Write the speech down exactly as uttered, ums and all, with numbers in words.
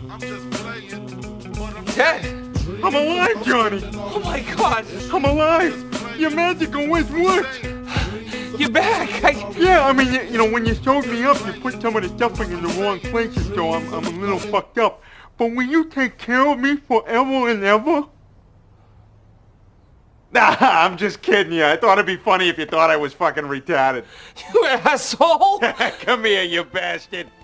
Dead? I'm alive, Johnny! Oh my god! I'm alive! Your magic always worked! You're back! I... Yeah, I mean, you, you know, when you showed me up, you put some of the stuffing in the wrong places, so I'm, I'm a little fucked up. But will you take care of me forever and ever? Nah, I'm just kidding you. I thought it'd be funny if you thought I was fucking retarded. You asshole! Come here, you bastard.